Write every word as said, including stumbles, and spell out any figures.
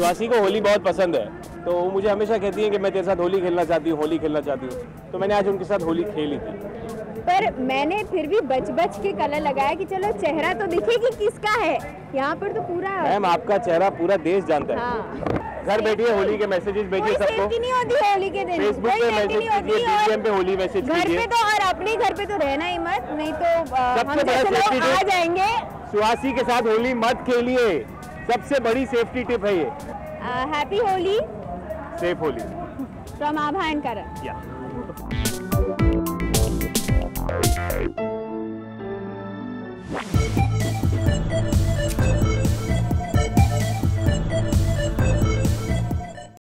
सुहासी को होली बहुत पसंद है, तो वो मुझे हमेशा कहती है कि मैं तेरे साथ होली खेलना चाहती हूँ, होली खेलना चाहती हूँ। तो मैंने आज उनके साथ होली खेली थी। पर मैंने फिर भी बच बच के कलर लगाया कि चलो चेहरा तो दिखे कि किसका है। यहाँ पर तो पूरा मैम आपका चेहरा पूरा देश जानता है। हाँ। घर बैठिए, होली के मैसेजेस भेजिए सबको। कोई सेफ्टी नहीं होती है होली के दिन, फेसबुक पे मैसेज कीजिए, डीएम पे होली मैसेज घर कीजिए। पे तो और अपने घर पे तो रहना ही मत, नहीं तो आ, हम सबसे बड़ा जैसे सेफ्टी लोग आ टिप, जाएंगे। सुहासी के साथ होली मत खेलिए, सबसे बड़ी सेफ्टी टिप है ये। Happy Holi, safe Holi from Abha and Karan. या We'll be right back.